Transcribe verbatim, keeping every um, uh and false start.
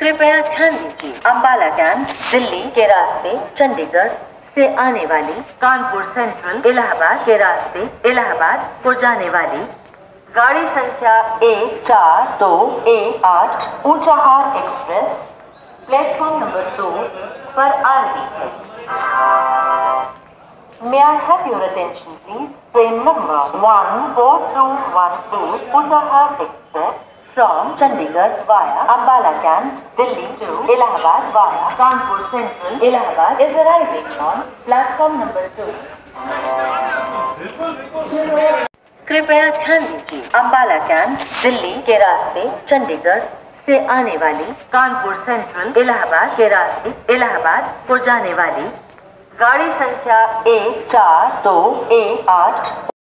कृपया ध्यान दीजिए, अंबाला कैंट दिल्ली के रास्ते चंडीगढ़ से आने वाली, कानपुर सेंट्रल इलाहाबाद के रास्ते इलाहाबाद को जाने वाली गाड़ी संख्या एक चार दो एक आठ ऊंचाहार एक्सप्रेस प्लेटफॉर्म नंबर दो पर आ रही है। May I have your attention, please? Train number one four two one eight Ujjahar Express from Chandigarh via Ambala Camp, Delhi to Allahabad via Kanpur Central, Allahabad is arriving on platform number two. कृपया ध्यान दीजिए, Ambala cantt Delhi के रास्ते चंडीगढ़ से आने वाली, Kanpur central Allahabad के रास्ते इलाहाबाद को जाने वाली गाड़ी संख्या एक चार दो एक आठ